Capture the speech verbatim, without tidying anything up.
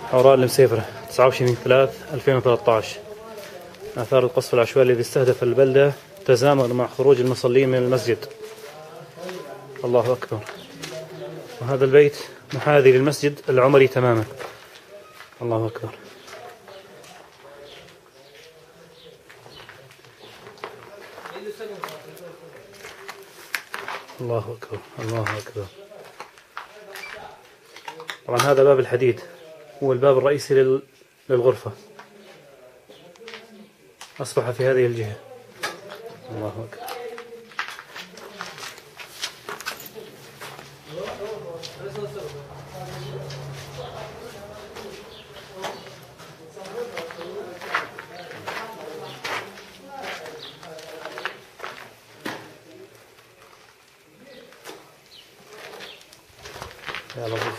أوراق المسيفرة تسعة وعشرين ثلاثة ألفين وثلاثة عشر. آثار القصف العشوائي الذي استهدف البلدة تزامن مع خروج المصلين من المسجد. الله أكبر. وهذا البيت محاذي للمسجد العمري تماما. الله أكبر. الله أكبر. الله أكبر. طبعا هذا باب الحديد هو الباب الرئيسي للغرفة، أصبح في هذه الجهة. الله أكبر. يا الله.